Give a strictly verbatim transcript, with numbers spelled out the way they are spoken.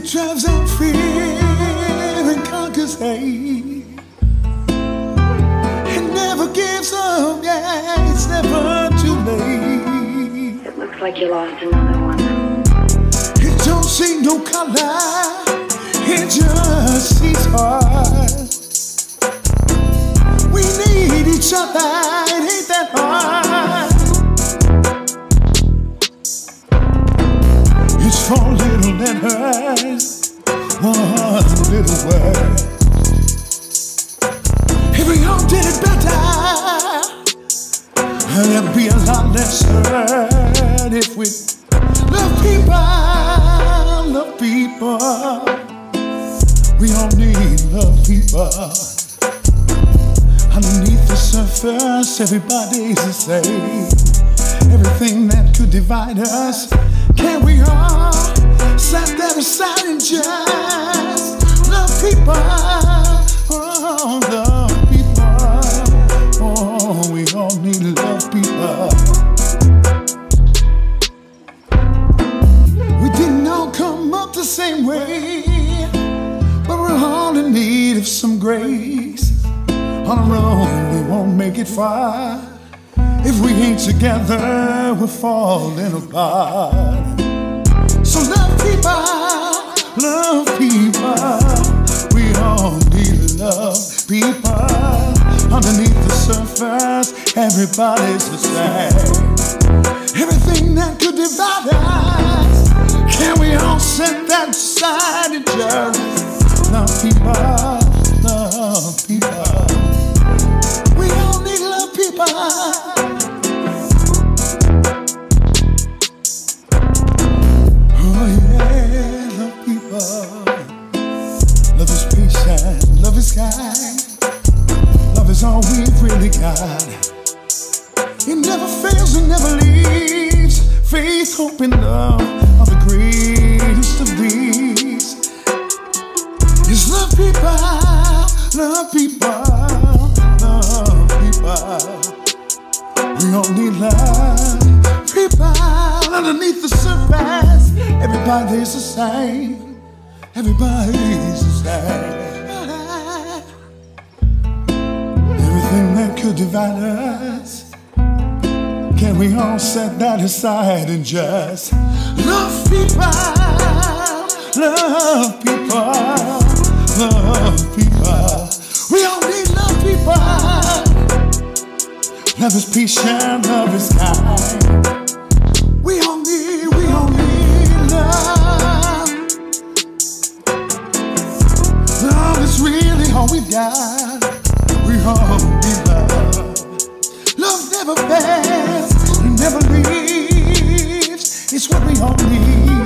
It drives out fear and conquers hate. It never gives up, yeah, it's never too late. It looks like you lost another one. It don't see no color, it just sees heart. We need each other, it ain't that hard. It's four little letters, one little word. If we all did it better, there'd be a lot less hurt. If we love people, love people, we all need love people. Underneath the surface, everybody's the same. Everything that could divide us, can we all set that aside and just love people? Oh, love people. Oh, we all need to love people. We didn't all come up the same way, but we're all in need of some grace. On our own, we won't make it far. If we ain't together, we're falling apart. So love people, love people. We all need to love people. Underneath the surface, everybody's the same. Everything that could divide us, can we all set that aside and just love people, love people. We all need to love people. Love is patient, love is kind. Love is all we've really got. It never fails, it never leaves. Faith, hope, and love are the greatest of these. It's love people, love people, love people. We all need love people. Underneath the surface, everybody's the same. Everybody's the same. Everything that could divide us, can we all set that aside and just love people, love people, love people. We all need love people. Love is patient, love is kind. We all need, we all need love. Love is really all we got. We all need love. Love never fails, never leaves. It's what we all need.